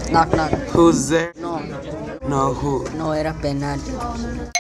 Knock knock. Who's there? No, No, who? no era penal.